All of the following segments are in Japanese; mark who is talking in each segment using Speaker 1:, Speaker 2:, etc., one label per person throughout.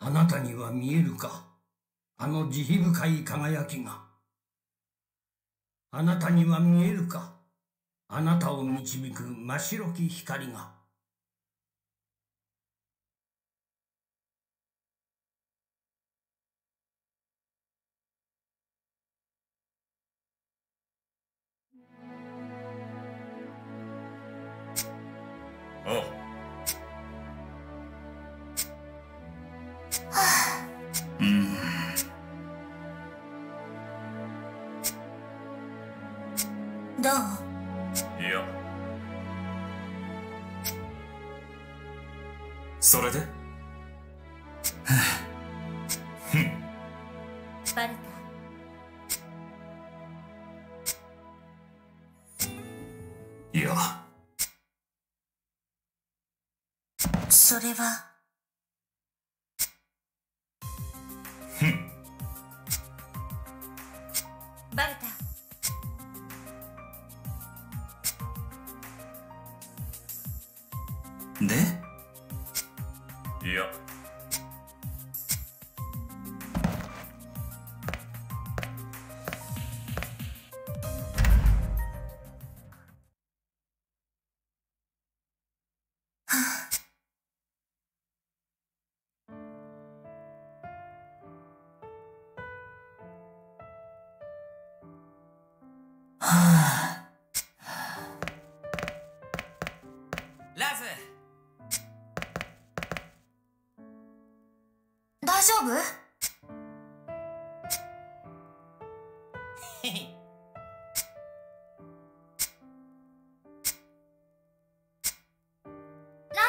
Speaker 1: あなたには見えるか、あの慈悲深い輝きが。あなたには見えるか、あなたを導く真白き光が。
Speaker 2: ああ。
Speaker 3: どう？
Speaker 2: いや。それで？
Speaker 3: バレた？
Speaker 2: いや。
Speaker 3: それは。バレた。
Speaker 2: で？いや。
Speaker 4: ラズ、
Speaker 3: 大丈夫？ラ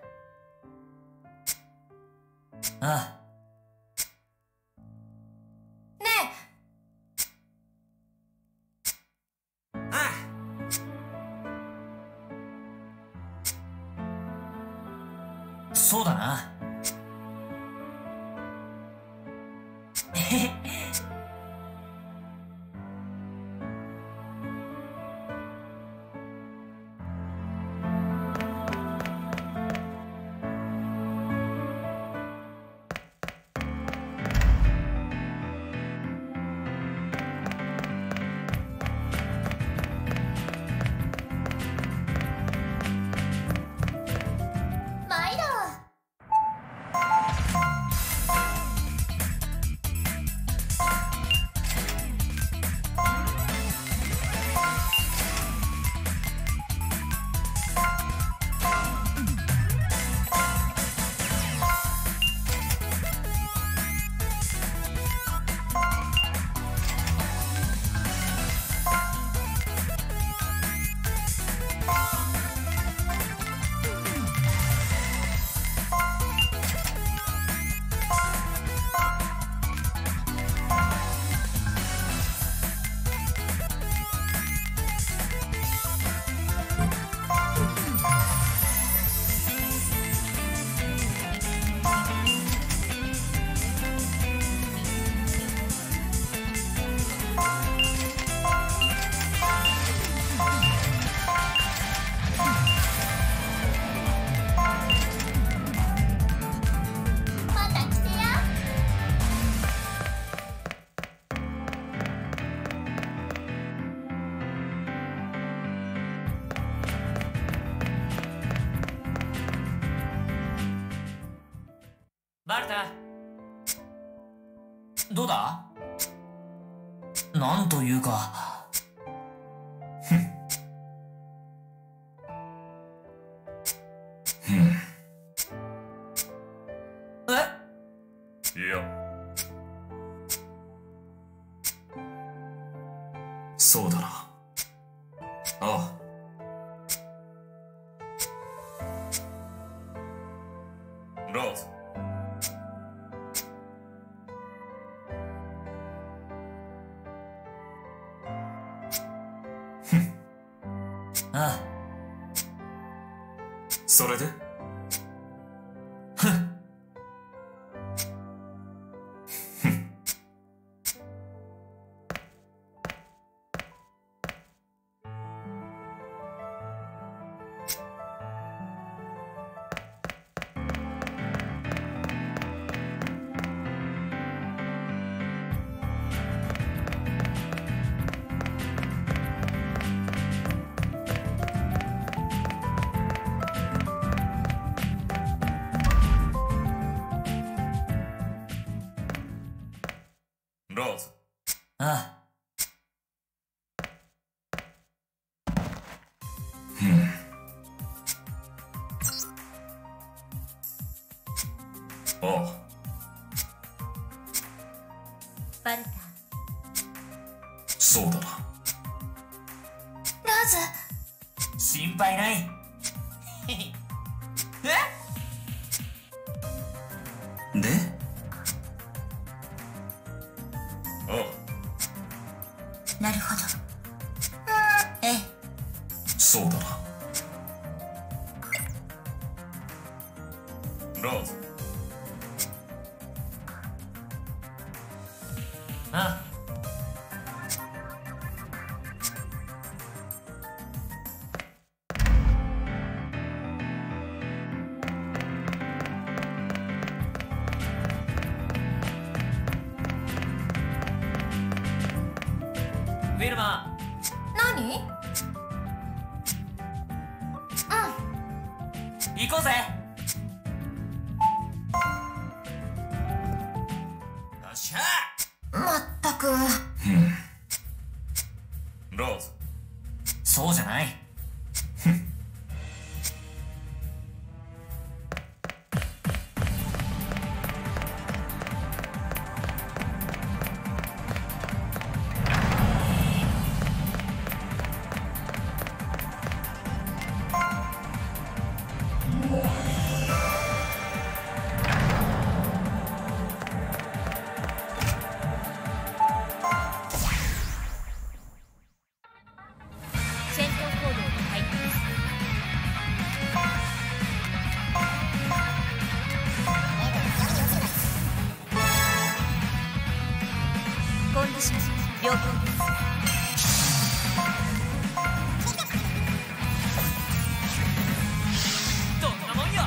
Speaker 3: ズ。
Speaker 4: ああ。
Speaker 3: ね
Speaker 4: ああ。そうだな。
Speaker 3: 毎度。また来てや。
Speaker 4: バレた？どうだ？なんというか。え？
Speaker 2: いや。そうだな。ああ。ラーズ。
Speaker 4: ああ。
Speaker 2: それで？ ラーズ。
Speaker 4: あ
Speaker 2: ああ。
Speaker 3: バルタ。
Speaker 2: そうだな。
Speaker 3: ラーズ。
Speaker 4: 心配ない。
Speaker 2: で、あ
Speaker 3: なるほど。ええ。
Speaker 2: あ、そうだな。ラーズ。
Speaker 4: あフィルマ
Speaker 3: 何？
Speaker 4: 行こうぜ。よっしゃ。
Speaker 3: まったく。
Speaker 2: ラーズ。
Speaker 4: そうじゃない。
Speaker 3: 戦闘行動に入ってます。コンディション良好です。
Speaker 4: どんなもんよ。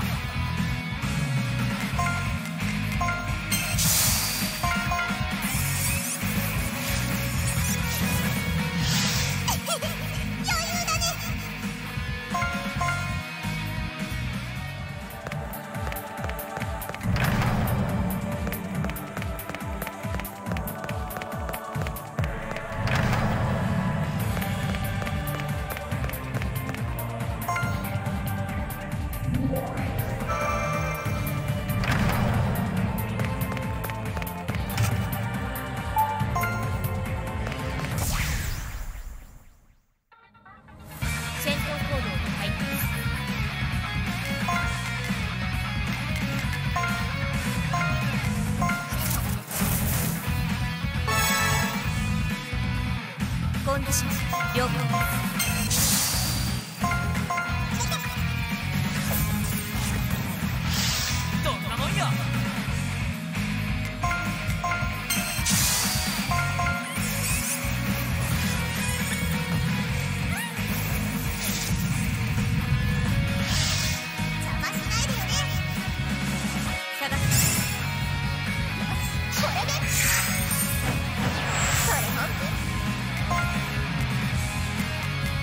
Speaker 3: 戦闘行動に入ってます。コンディション良好です。
Speaker 4: どんなもんよ。
Speaker 3: 邪魔しないでよね。探す。これで。それ本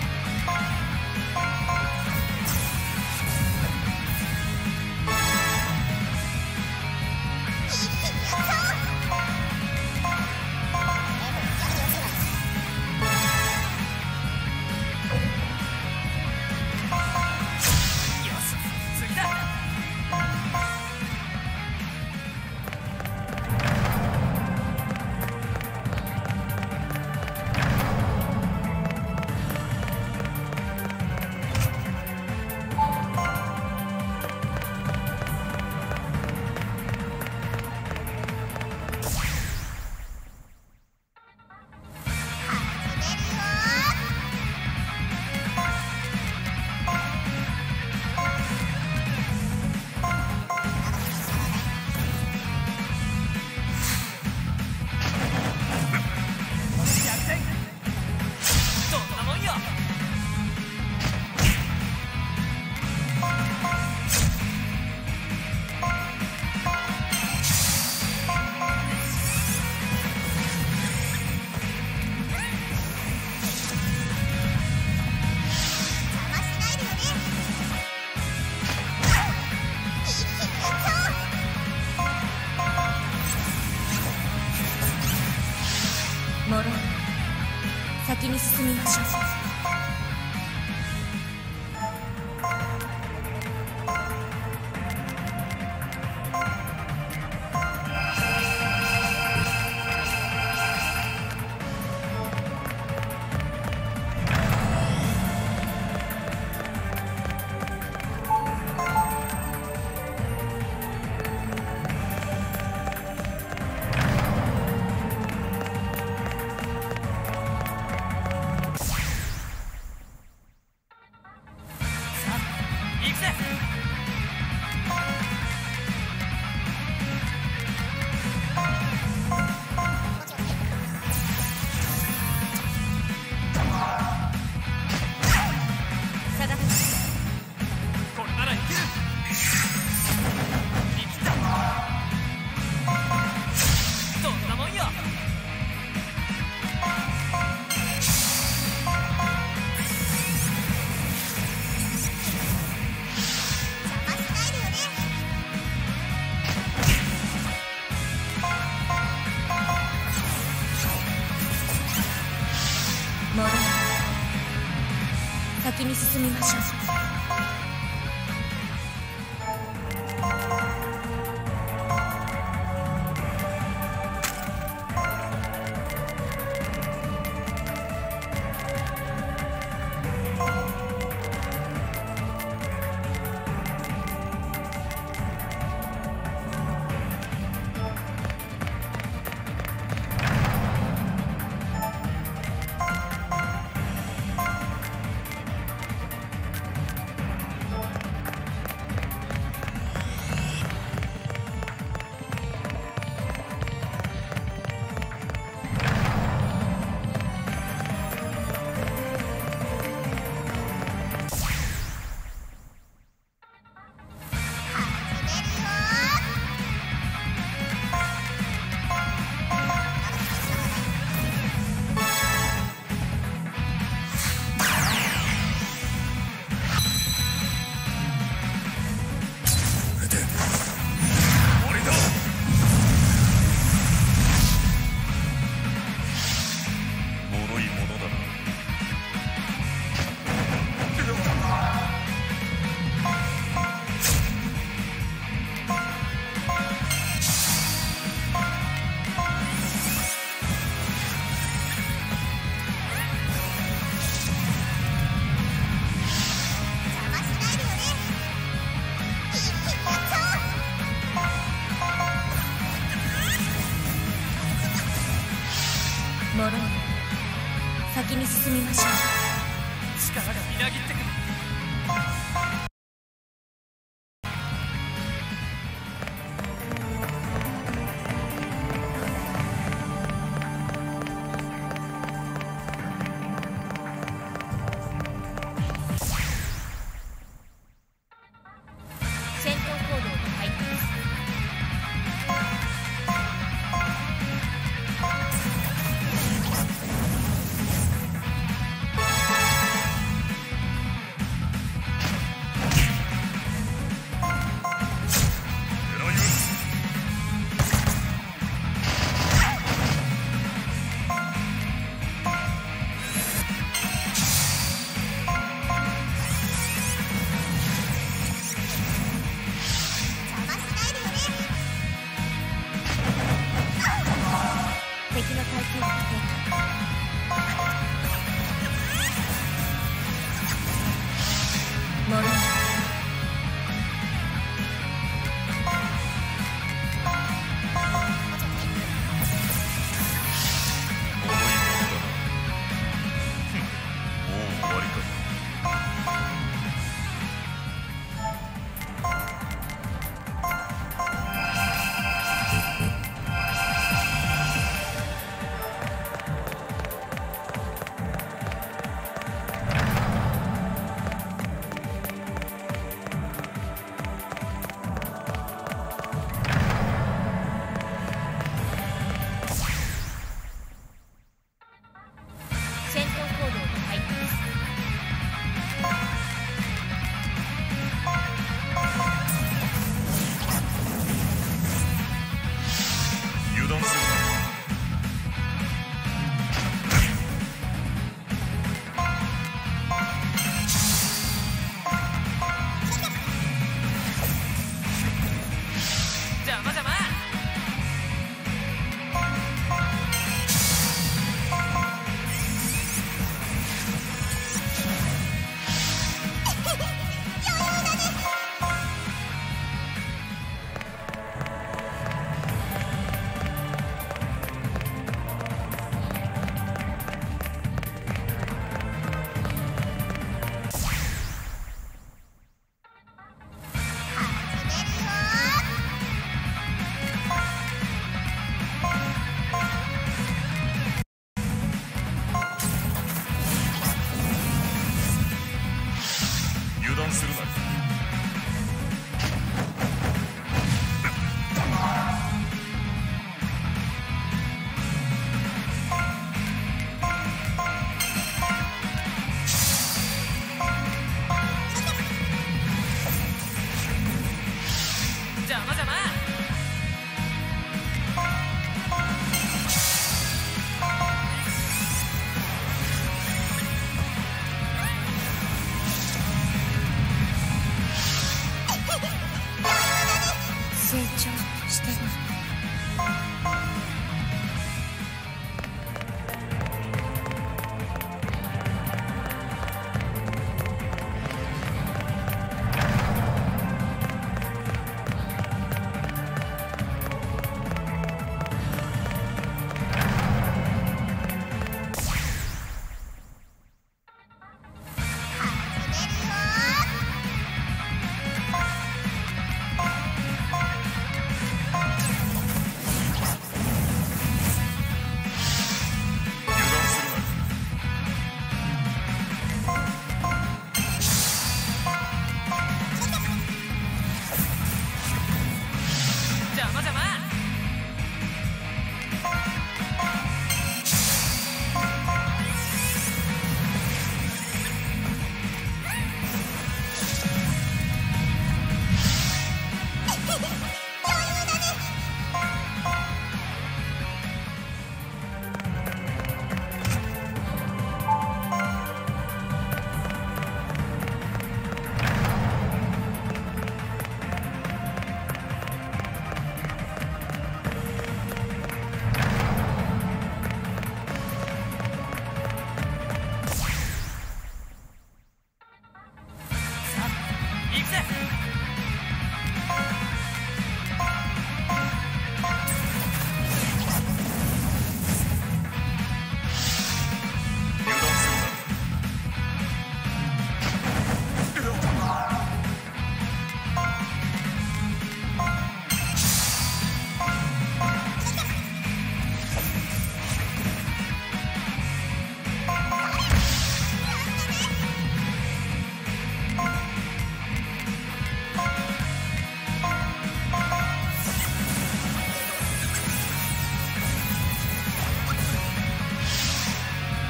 Speaker 3: モロ先に進みましょう。モロ先に進みましょう。モロ先に進みましょう。
Speaker 5: 力がみなぎってくる。
Speaker 3: 戦闘行動に入っています。敵の耐久が低下。モロ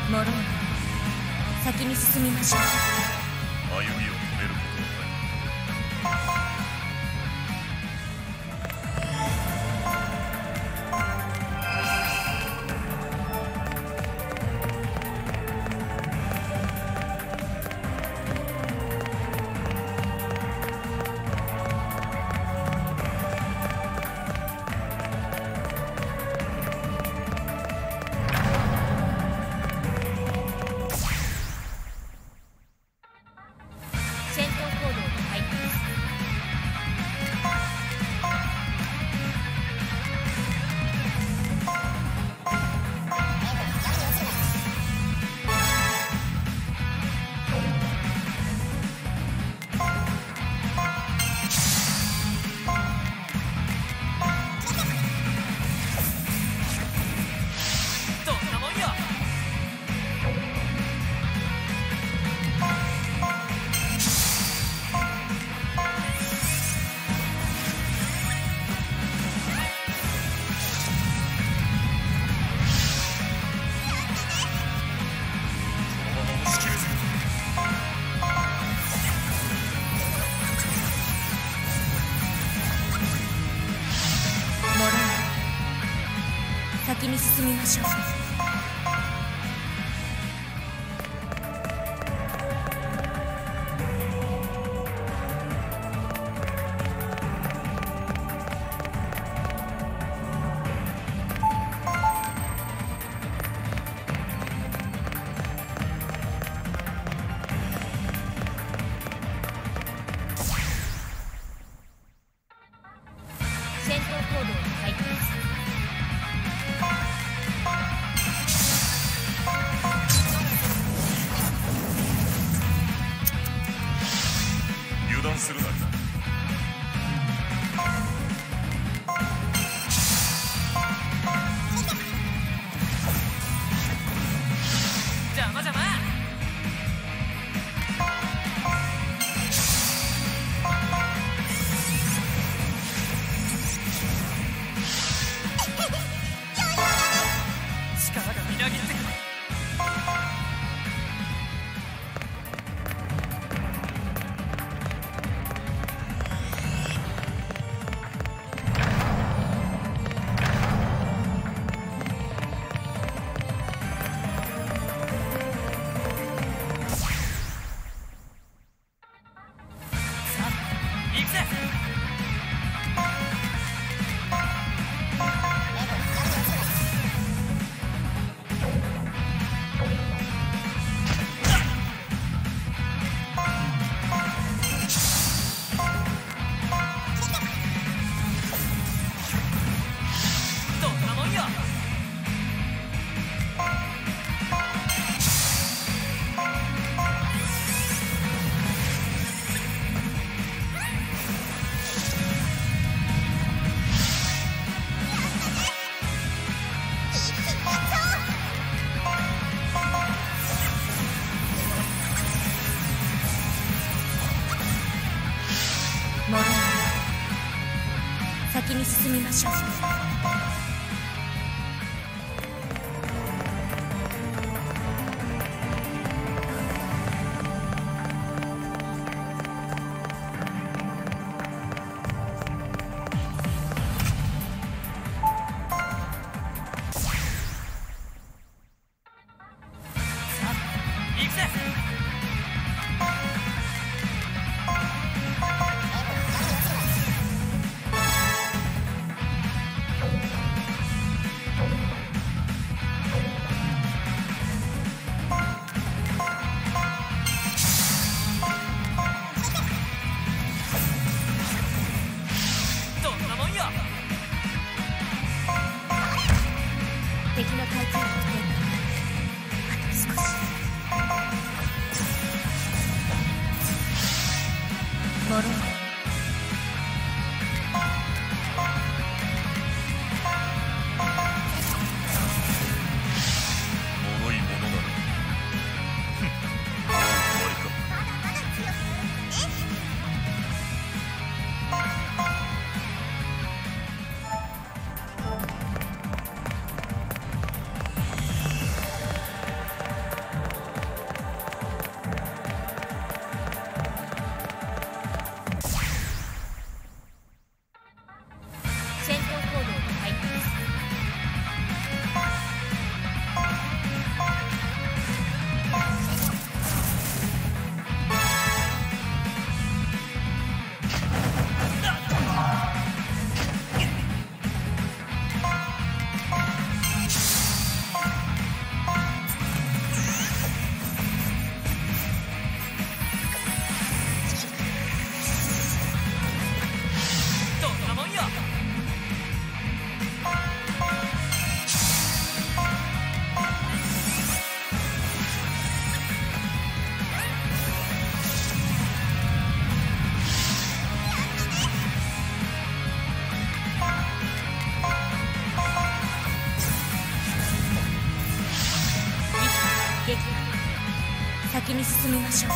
Speaker 3: モローナ、先に進みましょう。
Speaker 2: 歩みを止めることはない。
Speaker 3: 戦闘行動に入ります。
Speaker 5: どんなもんよ。
Speaker 2: このまま押し切るぜ。
Speaker 3: モローナ、先に進みましょう。戦闘行動に入ります。
Speaker 2: 油断するな。
Speaker 5: 邪魔邪魔。力がみなぎってくる。さあ、行くぜ。どんなもんよ。
Speaker 3: モローナ、先に進みましょう。
Speaker 5: さあ、行くぜ。どんなもんよ。
Speaker 3: 敵の回転を止める。あと少し。モローナ、
Speaker 2: 脆いものなら。ふん、もう終わりか。
Speaker 3: 先に進みましょう。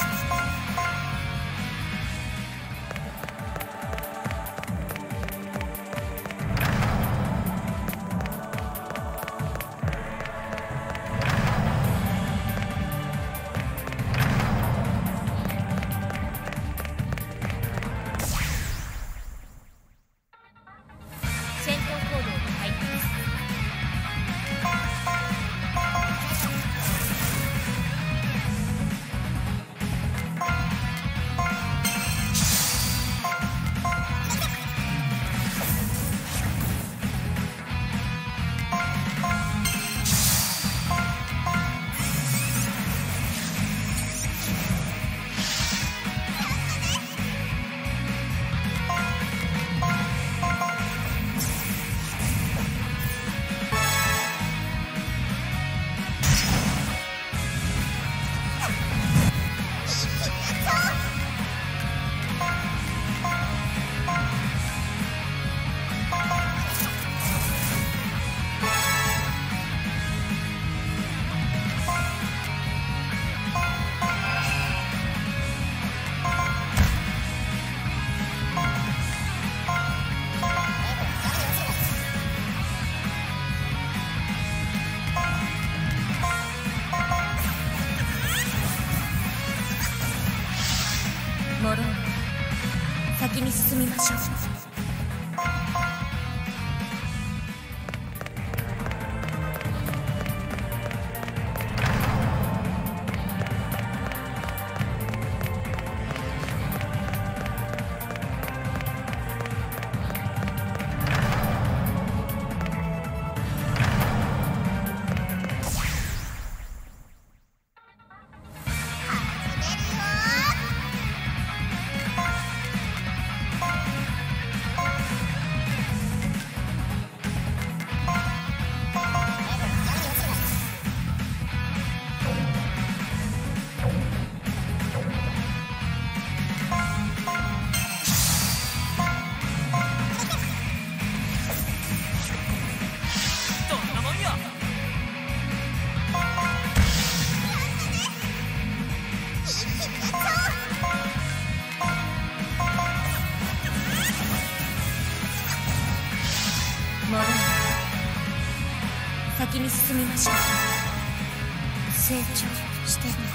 Speaker 3: 戦闘行動に入ります。モロー先に進みましょう。モロー先に進みましょう。成長してる。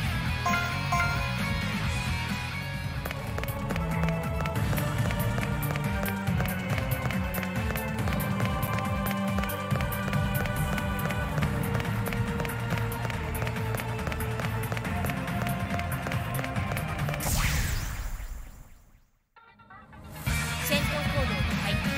Speaker 3: 戦闘行動に入ります。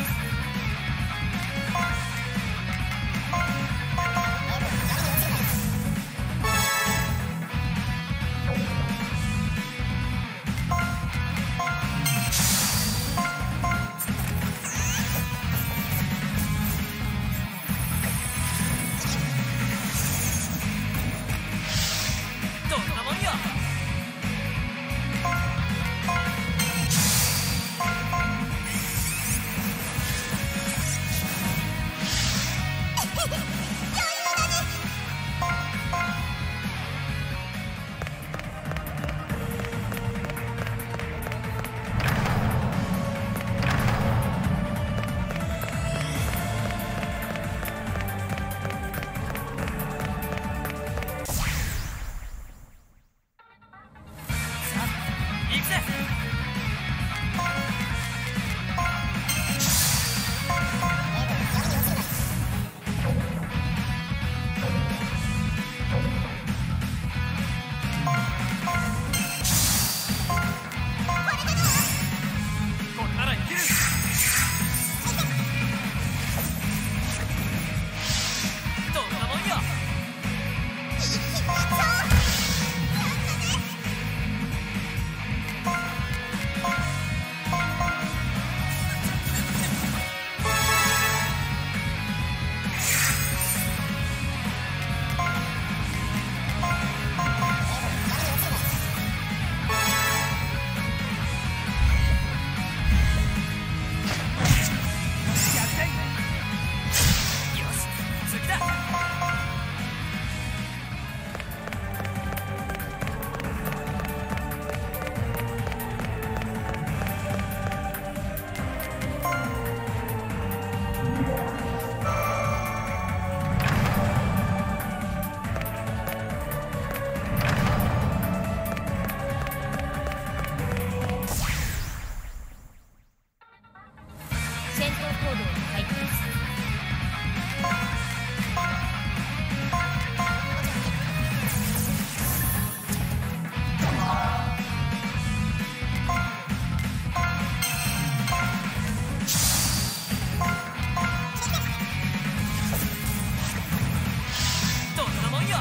Speaker 5: よ。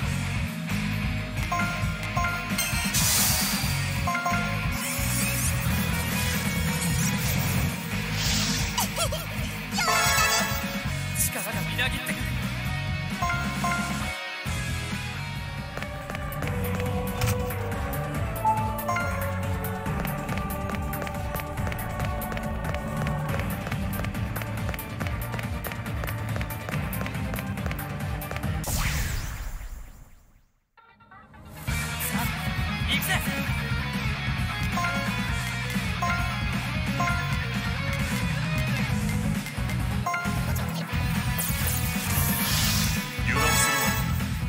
Speaker 5: 力がみなぎってくる。行くぜ。
Speaker 2: 油断するな。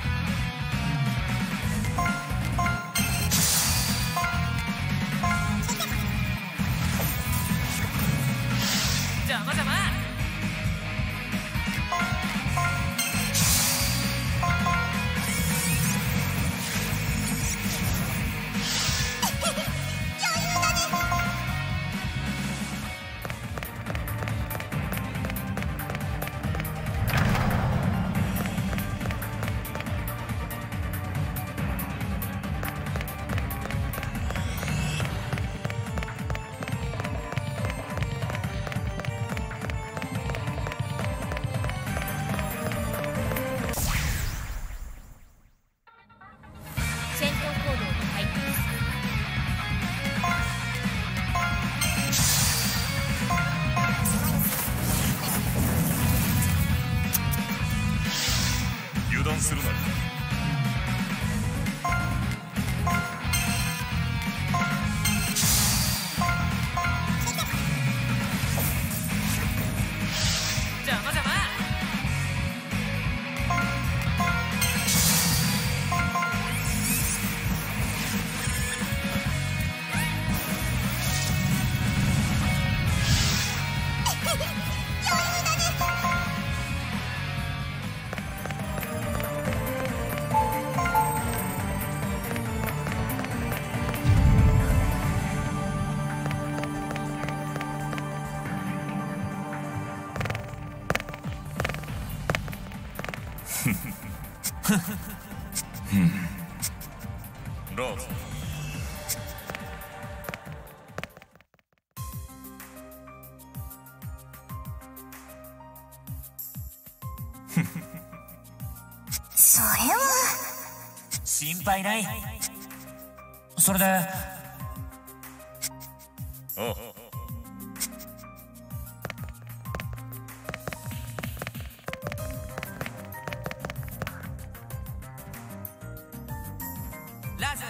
Speaker 5: 邪魔邪魔。
Speaker 3: 戦闘行動に入ります。
Speaker 2: 油断するな。
Speaker 5: 邪魔邪魔。
Speaker 2: ラーズ。
Speaker 3: それは
Speaker 4: 心配ない。それで、
Speaker 2: あ
Speaker 5: ラズ。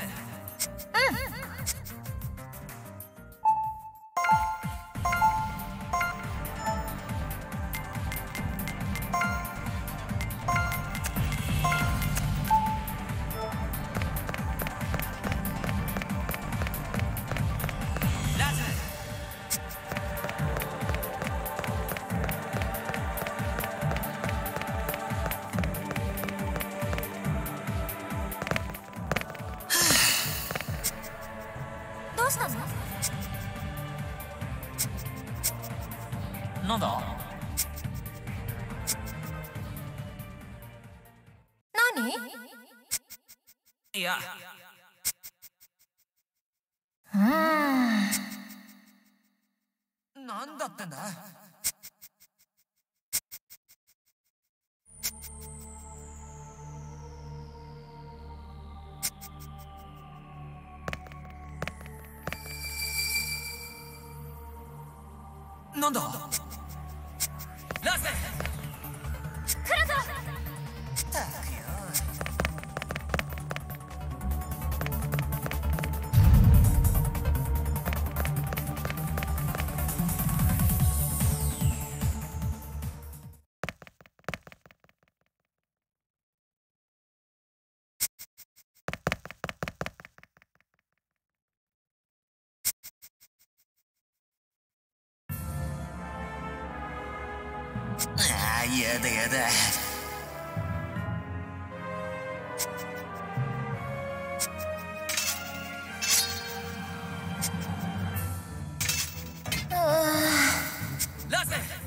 Speaker 5: ラズ。
Speaker 3: どうしたの？
Speaker 4: なんだ？
Speaker 3: 何？
Speaker 5: いや、なんだってんだ。なんだ。ラス。
Speaker 3: 来るぞ。
Speaker 5: ったくよ。
Speaker 4: ああ、やだやだ。
Speaker 5: ラス。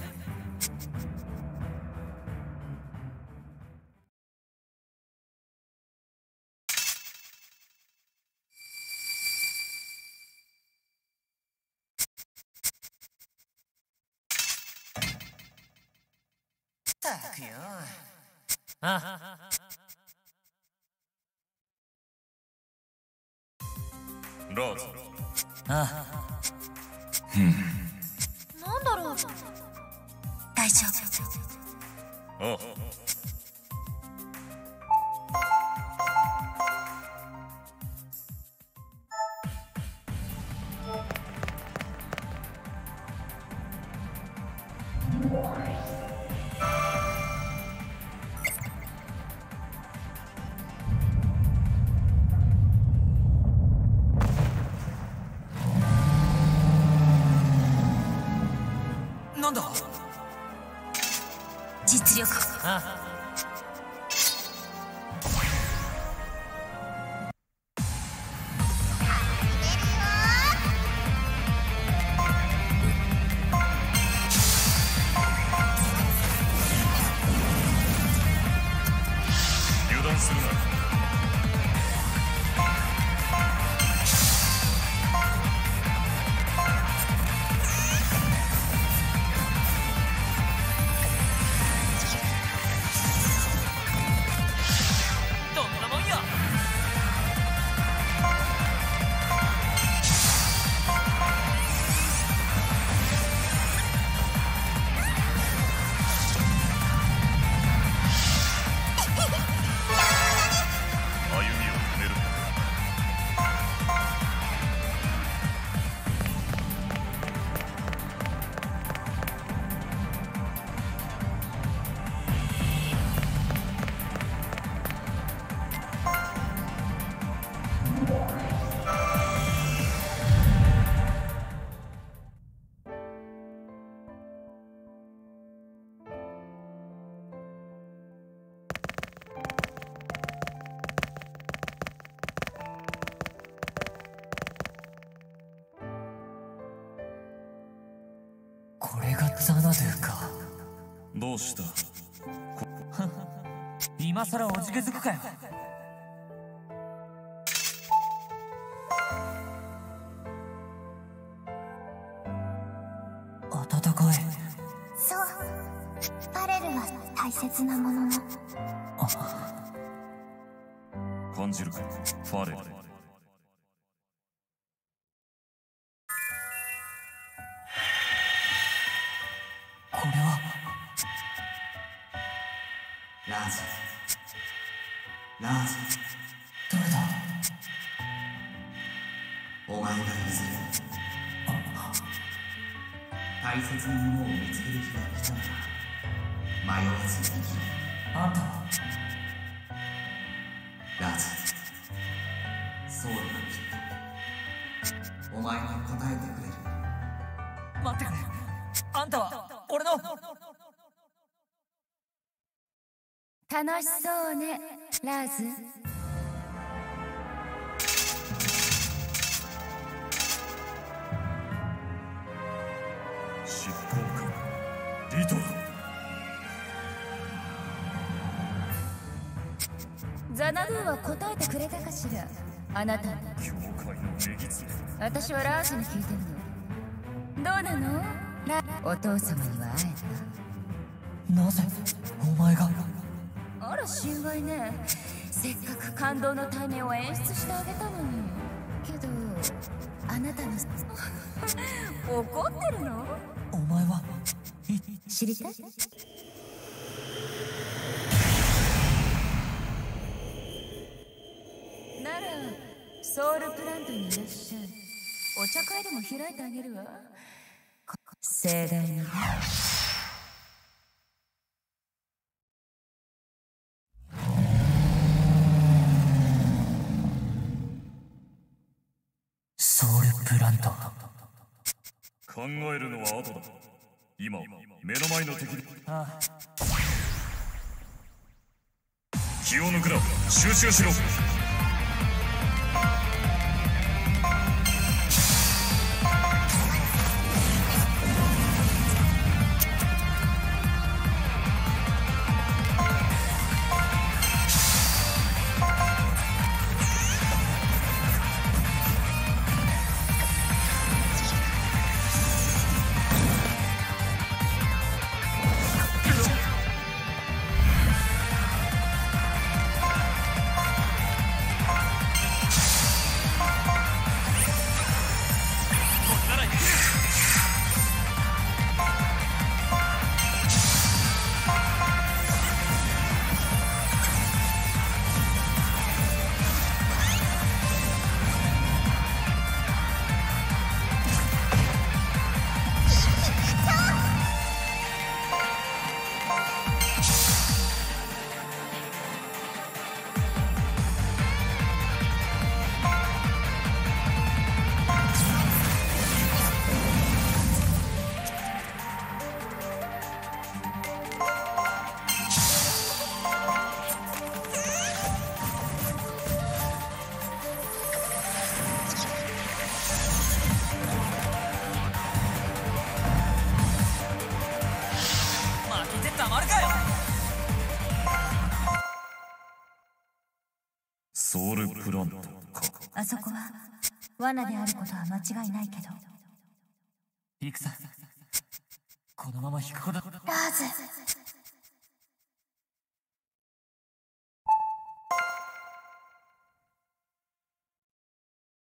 Speaker 4: ったくよ。あ、
Speaker 2: ラーズ。
Speaker 4: あ、
Speaker 3: なんだろう。
Speaker 6: 大丈夫。
Speaker 2: ああ。
Speaker 5: なんだ。
Speaker 6: 実力。
Speaker 4: あ、
Speaker 2: 油断するな。
Speaker 5: どんなもんや。
Speaker 2: 歩みを止めるな。
Speaker 4: これがザナドゥか。
Speaker 2: どうした？
Speaker 4: 今さらおじけづくかよ。温かい。
Speaker 6: そう。ファレルは大切なものの。
Speaker 2: 感じるか、ファレル。
Speaker 4: これは
Speaker 7: ラーズ。ラーズ。
Speaker 4: 誰だ。
Speaker 7: お前がいずれ大切なものを見つける日が来たなら迷わず生きろ。
Speaker 4: あんたは
Speaker 7: ラーズ。ソウルがきっとお前に答えてくれる。
Speaker 4: 待ってくれ。あんたは俺の。
Speaker 6: 楽しそうね、ラーズ。
Speaker 2: 執行官リトル。
Speaker 6: ザナドゥは答えてくれたかしら。あなたに。
Speaker 2: 教会のネギツ。
Speaker 6: 私はラーズに聞いてるの。どうなの？お父様には会え
Speaker 4: なぜお前が。
Speaker 6: た？あら心外ね。せっかく感動の対面を演出してあげたのに。けどあなたの怒ってるの？
Speaker 4: お前は
Speaker 6: 知りたい？ならソウルプラントにいらっしゃい。お茶会でも開いてあげるわ。盛大な。
Speaker 4: ソウルプラント。
Speaker 2: 考えるのは後だ。今目の前の敵に気を抜くな。集中しろ。 ソウルプラントか。
Speaker 6: あそこは罠であることは間違いないけど。
Speaker 5: 行くさ。このまま引くほど。
Speaker 6: ラーズ、